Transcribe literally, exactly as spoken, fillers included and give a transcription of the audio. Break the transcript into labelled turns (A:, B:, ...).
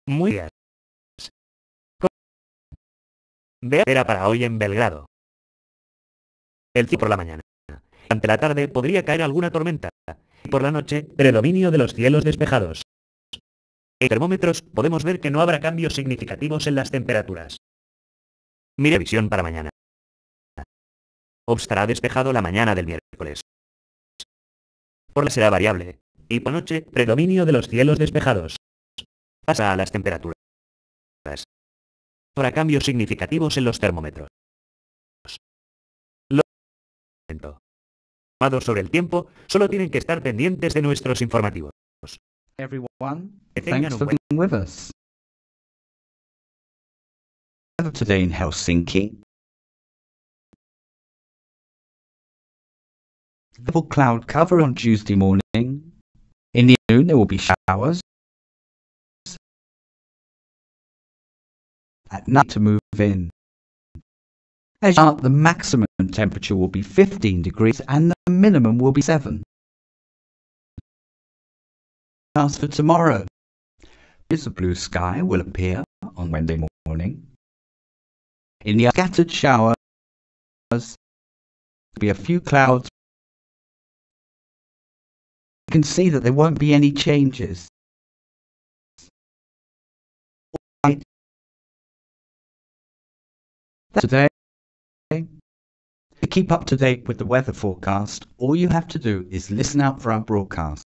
A: Muy bien. Vea era para hoy en Belgrado. El cielo por la mañana. Ante la tarde podría caer alguna tormenta. Y por la noche, predominio de los cielos despejados. En termómetros podemos ver que no habrá cambios significativos en las temperaturas. Mire visión para mañana. Estará despejado la mañana del miércoles. Por la será variable. Y por la noche, predominio de los cielos despejados. Pasa a las temperaturas. Habrá cambios significativos en los termómetros. Lo informados sobre el tiempo, solo tienen que estar pendientes de nuestros informativos.
B: Everyone,
A: Que tengan
B: thanks
A: un
B: for
A: buen-
B: being with us. Today in Helsinki, level cloud cover on Tuesday morning. In the afternoon, there will be showers. At night to move in. As you the maximum temperature will be fifteen degrees and the minimum will be seven. As for tomorrow, is a blue sky will appear on Wednesday morning. In the scattered showers, there will be a few clouds. You can see that there won't be any changes. Today, to keep up to date with the weather forecast, all you have to do is listen out for our broadcast.